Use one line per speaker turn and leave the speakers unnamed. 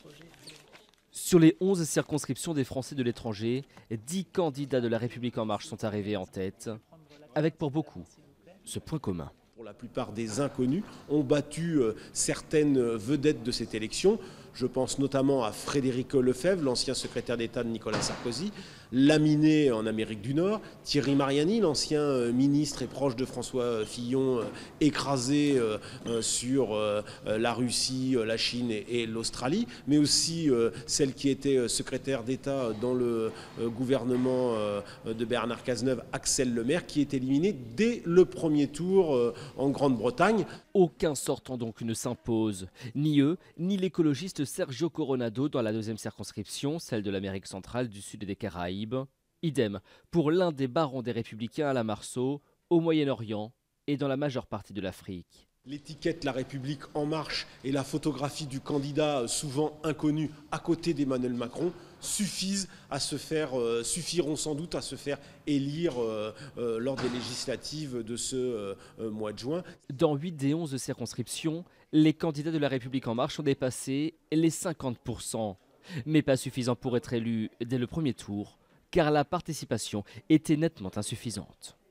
Sur les 11 circonscriptions des Français de l'étranger, 10 candidats de La République En Marche sont arrivés en tête, avec pour beaucoup ce point commun.
Pour la plupart des inconnus, ont battu certaines vedettes de cette élection. Je pense notamment à Frédéric Lefebvre, l'ancien secrétaire d'État de Nicolas Sarkozy, laminé en Amérique du Nord, Thierry Mariani, l'ancien ministre et proche de François Fillon, écrasé sur la Russie, la Chine et l'Australie, mais aussi celle qui était secrétaire d'État dans le gouvernement de Bernard Cazeneuve, Axelle Lemaire, qui est éliminée dès le premier tour en Grande-Bretagne.
Aucun sortant donc ne s'impose, ni eux, ni l'écologiste Sergio Coronado dans la deuxième circonscription, celle de l'Amérique centrale, du Sud et des Caraïbes. Idem pour l'un des barons des Républicains à la Marceau, au Moyen-Orient et dans la majeure partie de l'Afrique.
L'étiquette La République En Marche et la photographie du candidat souvent inconnu à côté d'Emmanuel Macron suffiront sans doute à se faire élire lors des législatives de ce mois de juin.
Dans 8 des 11 circonscriptions, les candidats de La République En Marche ont dépassé les 50%. Mais pas suffisant pour être élus dès le premier tour, car la participation était nettement insuffisante.